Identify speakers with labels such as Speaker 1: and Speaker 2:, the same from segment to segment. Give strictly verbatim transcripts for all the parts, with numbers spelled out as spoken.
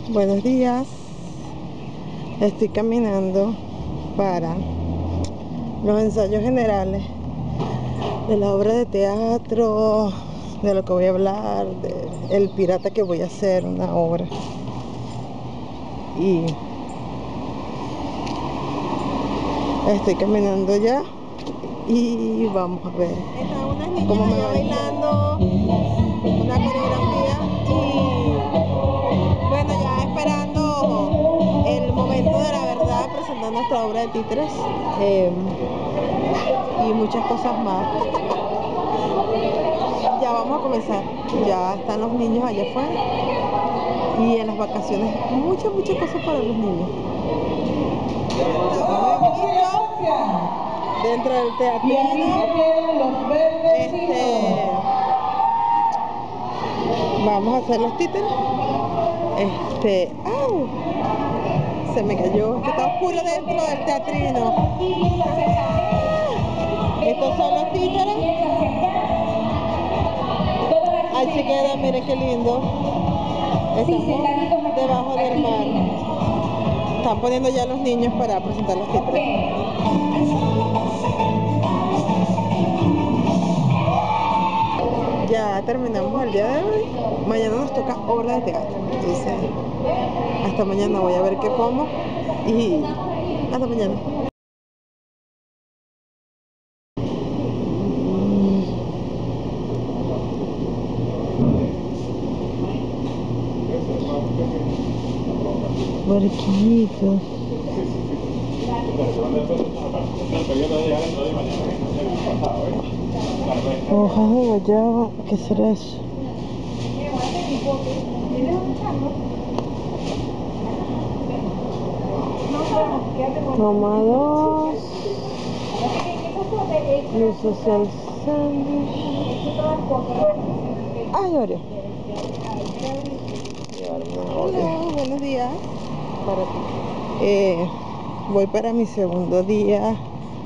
Speaker 1: Buenos días. Estoy caminando para los ensayos generales de la obra de teatro, de lo que voy a hablar, de El Pirata que voy a hacer, una obra. Y estoy caminando ya y vamos a ver. Están unas niñas cómo me allá bailando una coreografía y bueno, ya esperando el momento de la verdad, presentando nuestra obra de títeres eh, y muchas cosas más. Ya vamos a comenzar, ya están los niños allá afuera y en las vacaciones muchas, muchas cosas para los niños. Dentro del teatrino, este, vamos a hacer los títeres. Este, ¡au! Se me cayó, que está oscuro dentro del teatrino. Estos son los títeres. Ahí se queda, miren qué lindo. Estamos debajo del mar. Están poniendo ya los niños para presentar los títeres. Ya terminamos el día de hoy. Mañana nos toca obra de teatro. Entonces, hasta mañana voy a ver qué como. Y hasta mañana. Barquitos. Hojas de guayaba, ¿qué será eso? Toma dos. Mi social sandwich. Ay, Oreo. Hola, buenos días. Para ti. Eh, voy para mi segundo día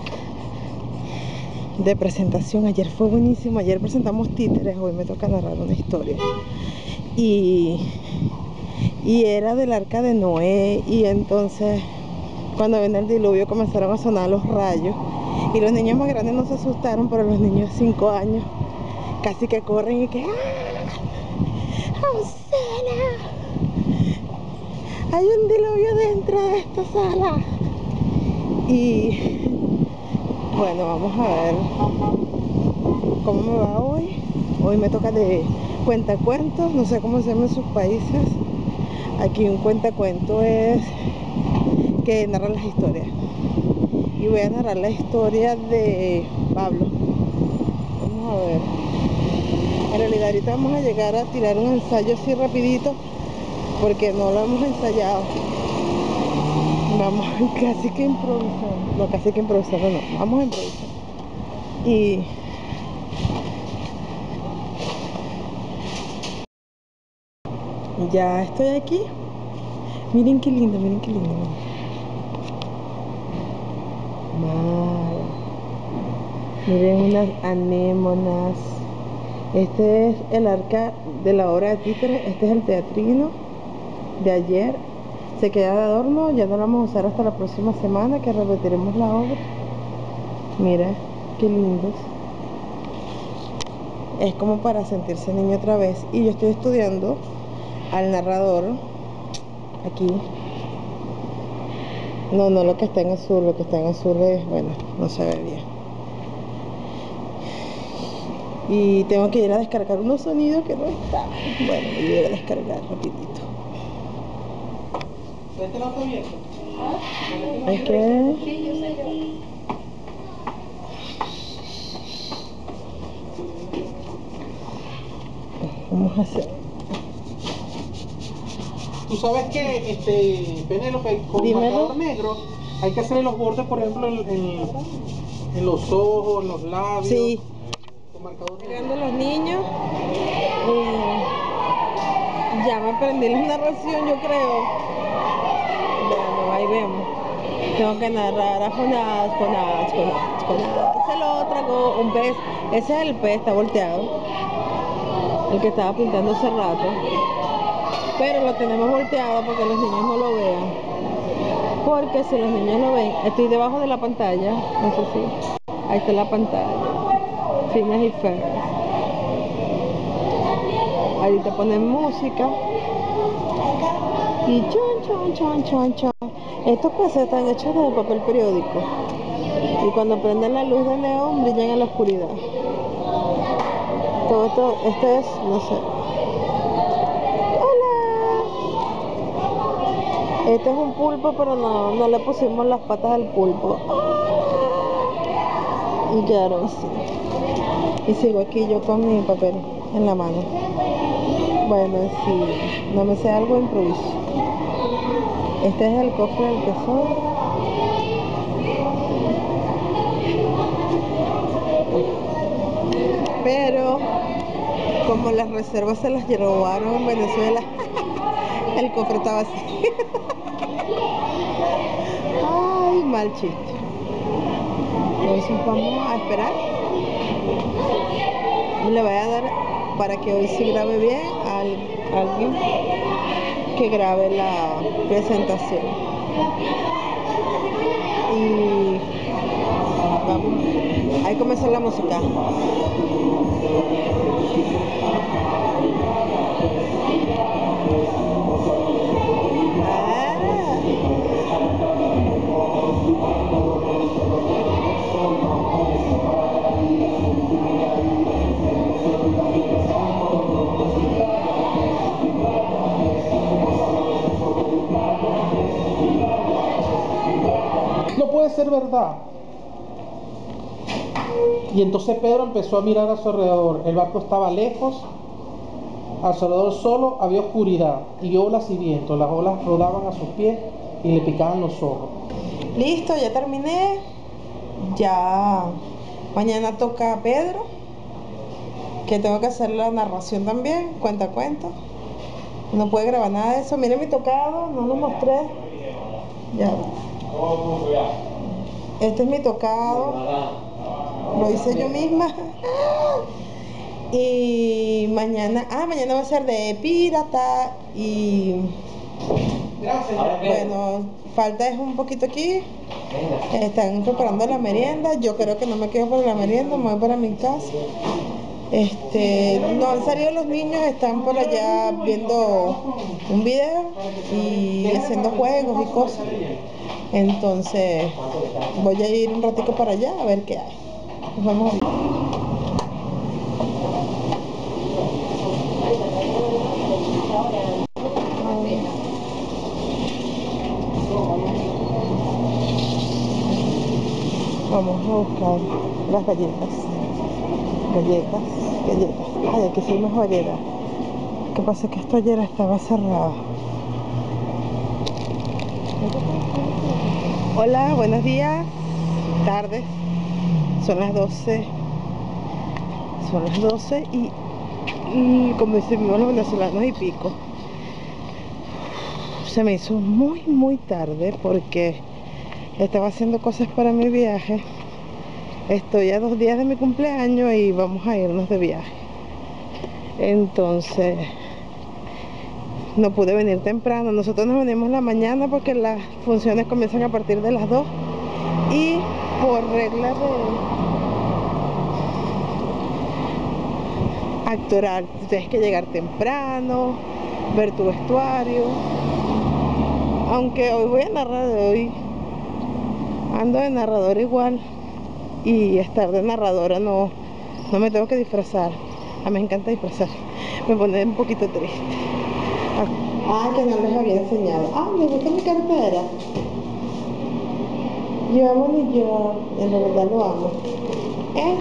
Speaker 1: de presentación. Ayer fue buenísimo, ayer presentamos títeres, hoy me toca narrar una historia y, y era del arca de Noé, y entonces cuando vino el diluvio comenzaron a sonar los rayos y los niños más grandes no se asustaron, pero los niños de cinco años casi que corren y que ¡ah! ¡Auxilio! Hay un diluvio dentro de esta sala. Y bueno, vamos a ver cómo me va hoy. Hoy me toca de cuentacuentos, no sé cómo se llama en sus países. Aquí un cuentacuento es que narra las historias. Y voy a narrar la historia de Pablo. Vamos a ver. En realidad ahorita vamos a llegar a tirar un ensayo así rapidito, porque no lo hemos ensayado. Vamos casi que improvisando. No, casi que improvisando no. Vamos a improvisar. Y ya estoy aquí. Miren qué lindo, miren qué lindo. Mar. Miren unas anémonas. Este es el arca de la obra de títeres. Este es el teatrino de ayer. Se queda de adorno, ya no lo vamos a usar hasta la próxima semana que repetiremos la obra. Mira, qué lindos. Es como para sentirse niño otra vez. Y yo estoy estudiando al narrador aquí. No, no lo que está en azul, lo que está en azul es, bueno, no se ve bien. Y tengo que ir a descargar unos sonidos que no están. Bueno, voy a ir a descargar rapidito. ¿Este no está abierto? Es que... vamos a hacer...
Speaker 2: Tú sabes que, este, Penélope, con
Speaker 1: Dímelo.
Speaker 2: marcador negro hay que hacer los bordes, por ejemplo, en, en, en los ojos, en los labios.
Speaker 1: Sí.
Speaker 2: Con marcador negro.
Speaker 1: Llegando los niños. Eh, ya me aprendí la narración, yo creo. Bueno, ahí vemos. Tengo que narrar a Jonás, Jonás, Jonás, Jonás. Se lo trago un pez. Ese es el pez, está volteado. El que estaba pintando hace rato. pero lo tenemos volteado porque los niños no lo vean. Porque si los niños lo ven, estoy debajo de la pantalla, no sé si, ahí está la pantalla, Phineas y Ferb. Ahorita ponen música y chon, chon, chon, chon, chon. Estos peces están hechos de papel periódico y cuando prenden la luz de neón brillan en la oscuridad. Todo esto, este es, no sé. Este es un pulpo, pero no, no le pusimos las patas al pulpo. Y quedaron así. Y sigo aquí yo con mi papel en la mano. Bueno, si no me sé algo, improviso. Este es el cofre del tesoro. Pero como las reservas se las robaron en Venezuela, el cofre estaba así. Ay, mal chiste. Entonces vamos a esperar. Le voy a dar para que hoy sí grabe bien a alguien que grabe la presentación. Y vamos. Ahí comenzó la música.
Speaker 2: No puede ser verdad. Y entonces Pedro empezó a mirar a su alrededor. El barco estaba lejos, a su alrededor solo había oscuridad y olas y viento. Las olas rodaban a sus pies y le picaban los ojos.
Speaker 1: Listo, ya terminé. Ya mañana toca a Pedro, que tengo que hacer la narración también, cuenta cuento. No puede grabar nada de eso. Miren mi tocado, no lo mostré. Ya. Este es mi tocado. Lo hice yo misma. Y mañana, ah, mañana va a ser de pirata. Y bueno, falta es un poquito aquí. Están preparando la merienda. Yo creo que no me quedo por la merienda, me voy para mi casa. Este, no han salido los niños, están por allá viendo un video y haciendo juegos y cosas. Entonces voy a ir un ratico para allá a ver qué hay. Nos vemos. Vamos a buscar las galletas. Galletas, galletas. Ay, aquí sí hay más variedad. Lo que pasa es que esto ayer estaba cerrado. Hola, buenos días, tardes. Son las doce. Son las doce y, y como decimos los venezolanos y pico. Se me hizo muy, muy tarde porque estaba haciendo cosas para mi viaje. Estoy a dos días de mi cumpleaños y vamos a irnos de viaje. Entonces no pude venir temprano. Nosotros nos venimos la mañana porque las funciones comienzan a partir de las dos. Y por regla de actoral, tienes que llegar temprano, ver tu vestuario. Aunque hoy voy a narrar de hoy, ando de narrador igual. Y estar de narradora no, no me tengo que disfrazar. A mí me encanta disfrazar. Me pone un poquito triste. Ah, que no les había enseñado. Ah, me gusta mi cartera. Yo amo New York. En realidad lo amo. ¿Eh?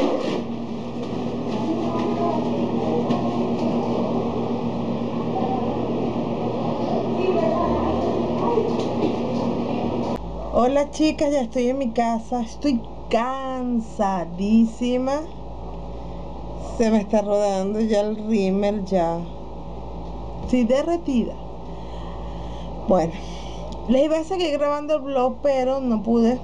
Speaker 1: Hola chicas, ya estoy en mi casa. Estoy cansadísima. Se me está rodando ya el rímel ya. Estoy derretida. Bueno, les iba a seguir grabando el vlog, pero no pude.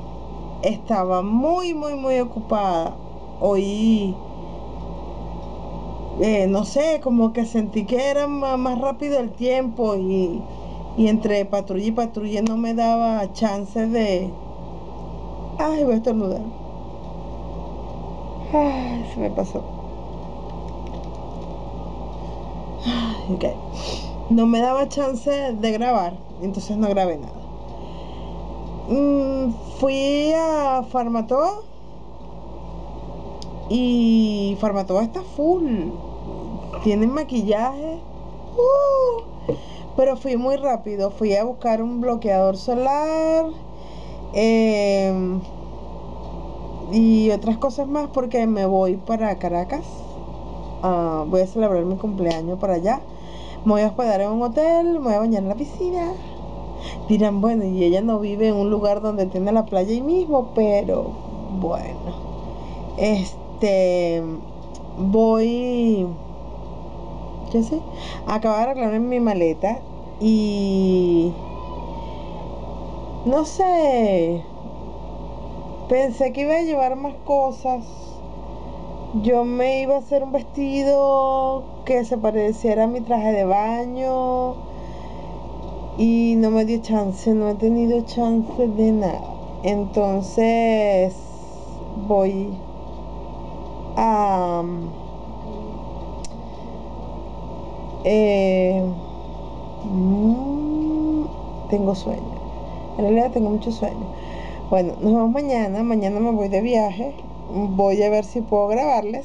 Speaker 1: Estaba muy, muy, muy ocupada. Hoy eh, no sé, como que sentí que era ma- más rápido el tiempo y, y entre patrulla y patrulla no me daba chance de... Ay, voy a estornudar. Ay, se me pasó. Ay, ok. No me daba chance de grabar, entonces no grabé nada. Mm, fui a Farmatodo y Farmatodo está full. Tienen maquillaje. Uh, pero fui muy rápido. Fui a buscar un bloqueador solar. em, y otras cosas más porque me voy para Caracas. Ah, voy a celebrar mi cumpleaños para allá. Me voy a hospedar en un hotel, me voy a bañar en la piscina. Dirán, bueno, y ella no vive en un lugar donde tiene la playa ahí mismo, pero bueno. Este, voy, ¿qué sé? Acabo de arreglar mi maleta y no sé, pensé que iba a llevar más cosas. Yo me iba a hacer un vestido que se pareciera a mi traje de baño y no me dio chance, no he tenido chance de nada. Entonces voy a... eh, mm, tengo sueño. En realidad tengo mucho sueño. Bueno, nos vemos mañana. Mañana me voy de viaje. Voy a ver si puedo grabarles.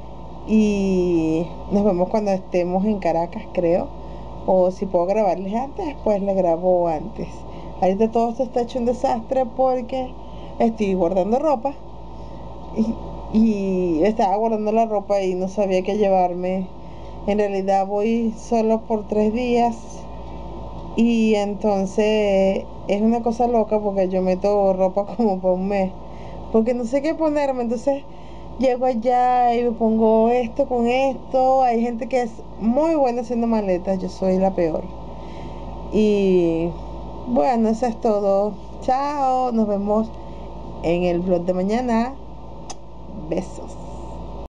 Speaker 1: Y nos vemos cuando estemos en Caracas, creo. O si puedo grabarles antes, pues les grabo antes. Ahorita todo esto está hecho un desastre porque estoy guardando ropa. Y, y estaba guardando la ropa y no sabía qué llevarme. En realidad voy solo por tres días. Y entonces es una cosa loca porque yo meto ropa como por un mes. Porque no sé qué ponerme. Entonces llego allá y me pongo esto con esto. Hay gente que es muy buena haciendo maletas. Yo soy la peor. Y bueno, eso es todo. Chao. Nos vemos en el vlog de mañana. Besos.